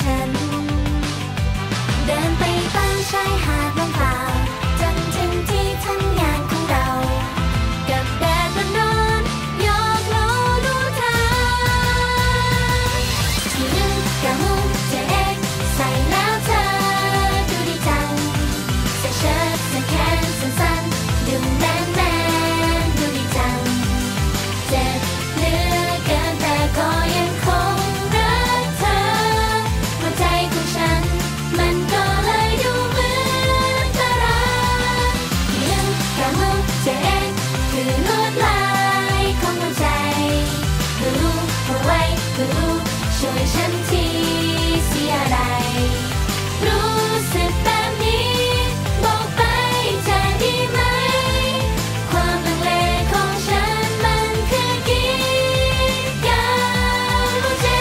ฉันเดินไปตามชายหาดว่างเปล่าจนถึงที่ทำงานของเรากับแดดร้อนๆยกล้อดูทางที่นึกกะมุงเจเอ็กใส่แล้วเธอดูดีจังใส่เชิ้ตใส่แขนสั้นๆดูแมนดูดีจังเจ็บเหลือเกินแต่ก็ยังคงรักเธอหัวใจของฉันมันก็เลยดูเหมือนตารางที่นึกกะมุงเจเอ็กคือลวดลายของหัวใจรู้เอาไว้รู้ช่วยฉันทีเสียอะไรรู้สึกแบบนี้บอกไปจะดีไหมความลังเลของฉันมันคือกีดกันหัวใจ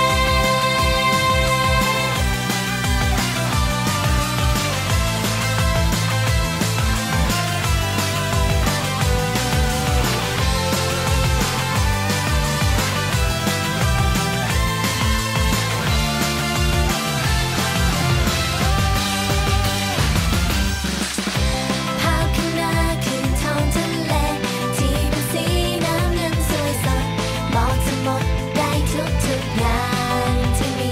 ภาพข้างหน้าคือท้องทะเลที่เป็นสีน้ำเงินสวยสดบอกทั้งหมดได้ทุกอย่างที่มี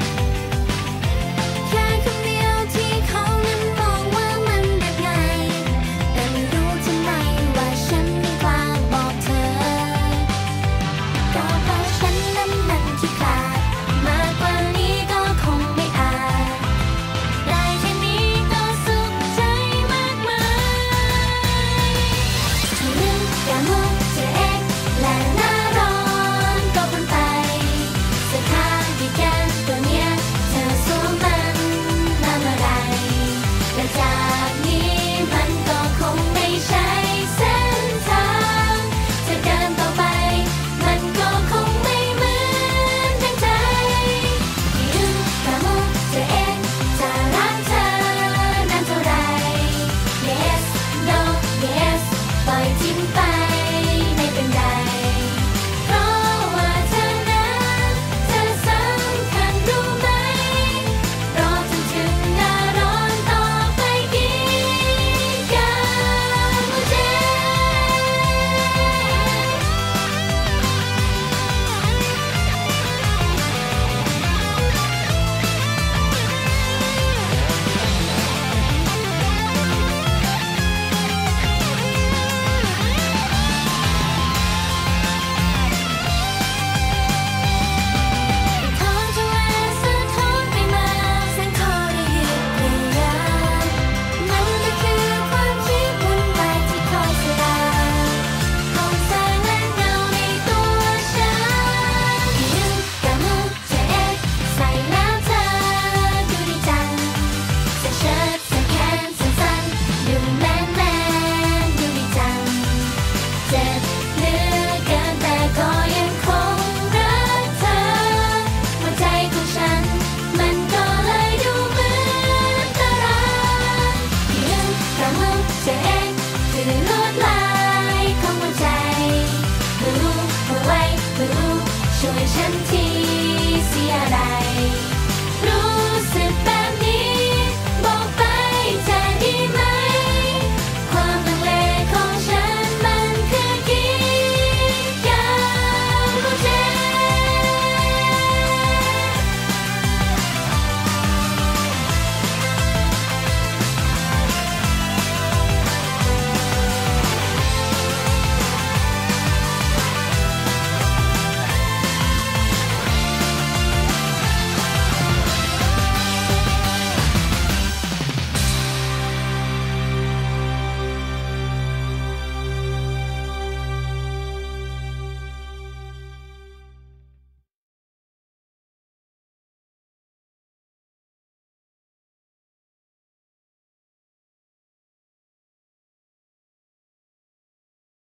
แค่คำเดียวที่เขานั้นบอกว่ามันแบบไงแต่ไม่รู้ทำไมว่าฉันไม่กล้าบอกเธอก็เพราะฉันนั้นมันขี้ขลาดมากกว่านี้ก็คงไม่อาจได้แค่นี้ก็สุขใจมากมายที่นึกกะมุงเจเอ็กและหน้าร้อนก็พ้นไปเสื้อผ้าดีแกนตัวเนี้ยเธอสวมมันนานเมื่อไรและจากนี้มันก็คงไม่ใช่เส้นทางจะเดินต่อไปมันก็คงไม่เหมือนดังใจที่นึกกะมุงเจเอ็กจะรักเธอนานเท่าไร Yes No Yes ปล่อยทิ้งไปไม่เป็นไรเพราะว่าเธอนั้นเธอสำคัญรู้ไหมรอจนถึงหน้าร้อนต่อไปกีดกันหัวใจ ท้องทะเลสะท้อนไปมาแสงทอได้หยุดเวลานั่นก็คือความคิดวุ่นวายที่คอยสลายของแสงและเงาในตัวฉันที่นึกกะมุงเจเอ็กใส่แล้วเธอดูดีจังใส่เชิ้ตใส่แขนสั้นๆดูแมนดูดีจังเจ็บเหลือเกินแต่ก็ยังคงรักเธอหัวใจของฉันมันก็เลยดูเหมือนตารางที่นึกกะมุงเจเอ็กคือลวดลายของหัวใจรู้เอาไว้รู้ช่วยฉันทีเสียอะไร